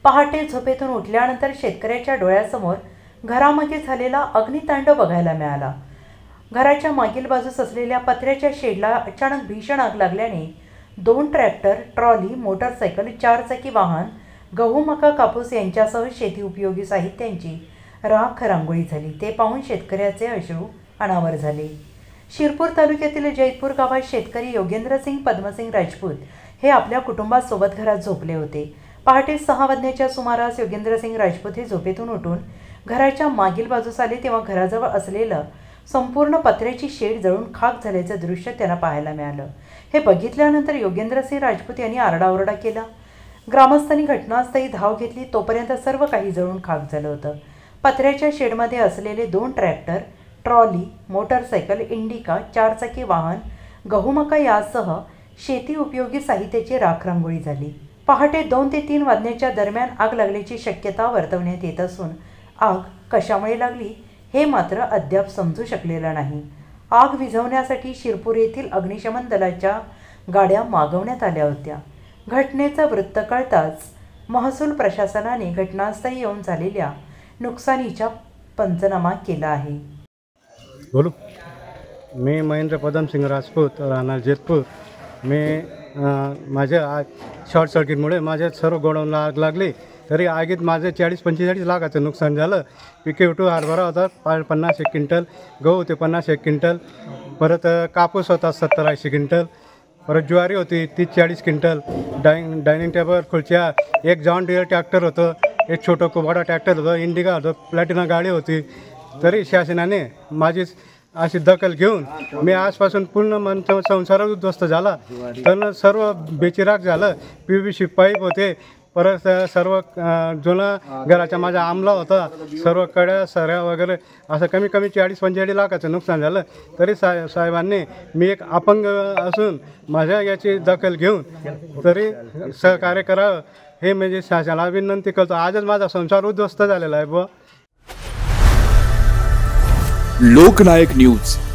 पहाटे झोपेतून उठल्यानंतर शेतकऱ्याच्या डोळ्यासमोर घरामागे झालेला अग्नितांडव बघायला मिळाला। घराच्या मागील बाजूस असलेल्या पत्र्याच्या शेडला अचानक भीषण आग लागल्याने 2 ट्रॅक्टर, ट्रॉली, मोटरसायकल, 4 चाकी वाहन, गहू, मका, कापूस यांच्यासह शेती उपयोगी साहित्यांची राख रांगोळी झाली। ते पाहून शेतकऱ्याचे अश्रू अनावर झाले। शिरपूर तालुक्यातील जैतपूर गावात शेतकरी योगेंद्रसिंग पद्मसिंग राजपूत हे आपल्या कुटुंबासोबत घरात झोपले होते। पहाटे 6 वाजण्याच्या सुमारास योगेंद्रसिंग राजपूत हे झोपेतून उठून घराच्या मागील बाजूस आले, तेव्हा घराजवळ असलेलं संपूर्ण पत्र्याची शेड जळून खाक झाल्याचं दृश्य त्यांना पाहायला मिळालं। हे बघितल्यानंतर योगेंद्रसिंग राजपूत यांनी आरडाओरडा केला। ग्रामस्थांनी घटनास्थळी धाव घेतली, तोपर्यंत सर्व काही जळून खाक झालं होतं। पत्र्याच्या शेडमध्ये असलेले 2 ट्रॅक्टर, ट्रॉली, मोटरसायकल, इंडिका, 4 चाकी वाहन, गहू, मका यासह शेती उपयोगी साहित्याची राख रांगोळी झाली। पहाटे 2 ते 3 वाजण्याच्या दरम्यान आग लागल्याची शक्यता वर्तवण्यात येत असून आग कशामुळे लागली हे मात्र अद्याप समजू शकलेलं नाही। आग विझवण्यासाठी शिरपूर येथील अग्निशमन दलाच्या गाड्या मागवण्यात आल्या होत्या। घटनेचं वृत्त कळताच महसूल प्रशासनाने घटनास्थळी येऊन झालेल्या नुकसानीचा पंचनामा केला आहे। बोलू, मी महेंद्र पदमसिंग राजपूत, राहणार जैतपूर। मी माझ्या शॉर्ट सर्किटमुळे माझ्या सर्व गोडाऊनला आग लागली, तरी आगीत माझे 40-45 लाखाचं नुकसान झालं। पिके उठू हरभरा होता 50 क्विंटल, गहू होते 50 क्विंटल, परत कापूस होता 70-80 क्विंटल, परत ज्वारी होती 30-40 क्विंटल, डायनिंग टेबल, खुर्च्या, एक जॉन डियर ट्रॅक्टर होतं, एक छोटं कुबाडा ट्रॅक्टर होतं, इंडिका होतं, प्लॅटिना गाडी होती। तरी शासनाने माझी अशी दखल घेऊन मी आजपासून पूर्ण संसार उद्ध्वस्त झाला। तर सर्व बेचिराग झालं। PVC पाईप होते, परत सर्व जुना घराच्या माझा आमला होता, सर्व कड्या सऱ्या वगैरे असं कमी 40-45 लाखाचं नुकसान झालं। तरी साहेबांनी, मी एक अपंग असून माझ्या याची दखल घेऊन तरी सहकार्य करावं हे म्हणजे शासनाला विनंती करतो। आजच माझा संसार उद्ध्वस्त झालेला आहे। लोकनायक न्यूज।